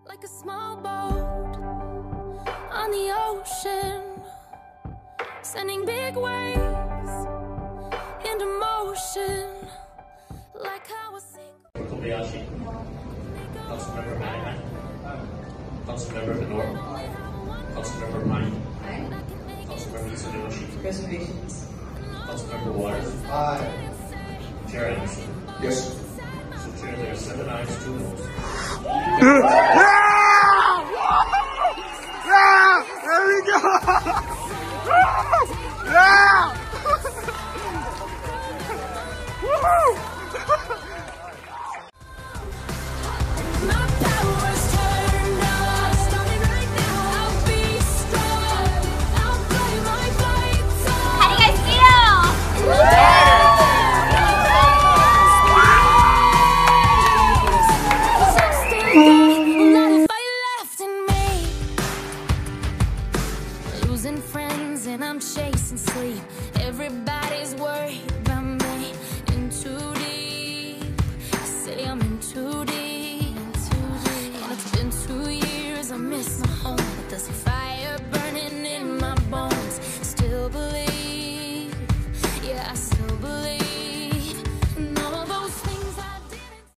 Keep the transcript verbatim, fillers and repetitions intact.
like a small boat on the ocean, sending big waves into motion, like how a single Kobayashi, Councilmember Manahan, Councilmember Manor, Councilmember Pine, Councilmember Tsunoyoshi, Reservations. Councilmember Waters, Aye. Chair Anderson. Yes. So Chair, there are seven ayes, two noes. Yeah! Yeah! There we go! Yeah! Woo! my power's turned on, starting right now. I'll be strong, I'll play my fights on. How do you guys feel? Not a fight left in me. Losing friends and I'm chasing sleep. Everybody's worried about